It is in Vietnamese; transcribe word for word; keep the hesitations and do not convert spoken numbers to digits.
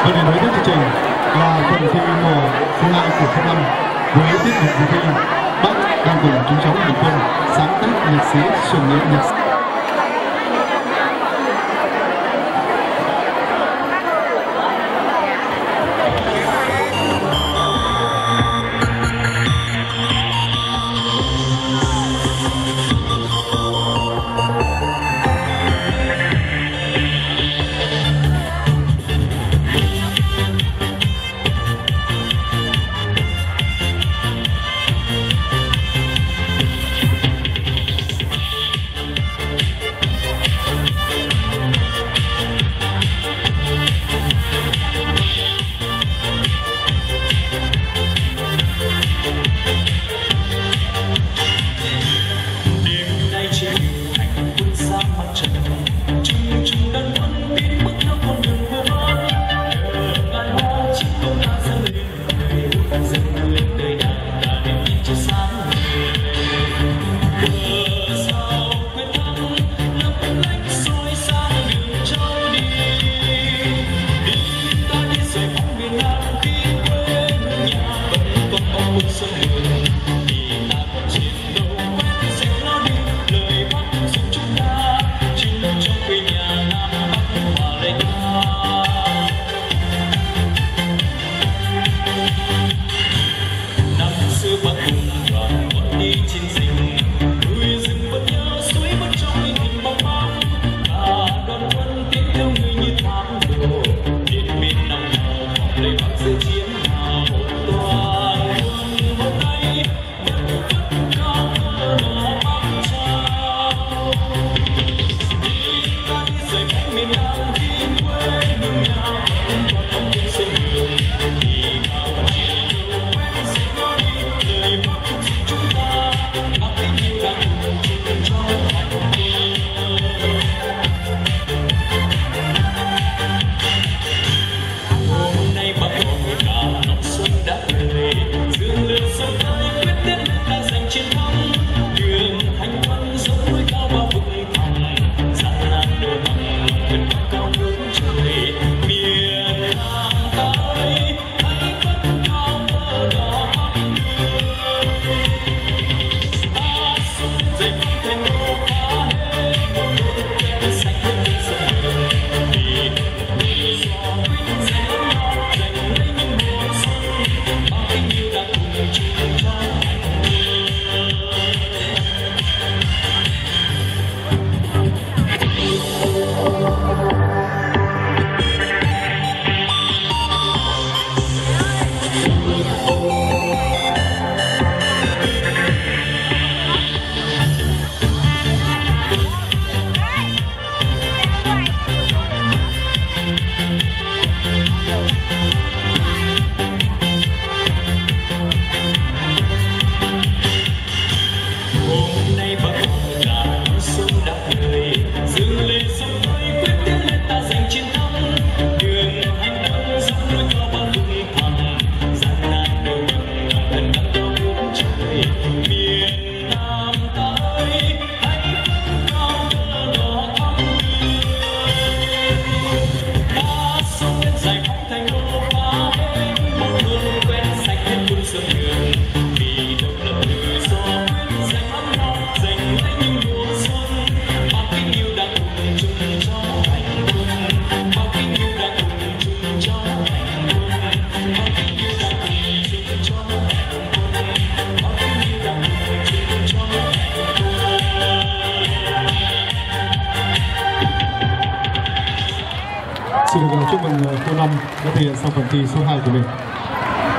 Và để nối tiếp chương trình là phần thi mùa thứ hai của cấp năm với tiết mục cuộc thi Bác đang cùng chúng cháu hành quân sáng tác nhạc sĩ truyền nghĩa nhạc sĩ. Xin được chúc mừng cô Năm đã thể hiện xong phần thi số hai của mình.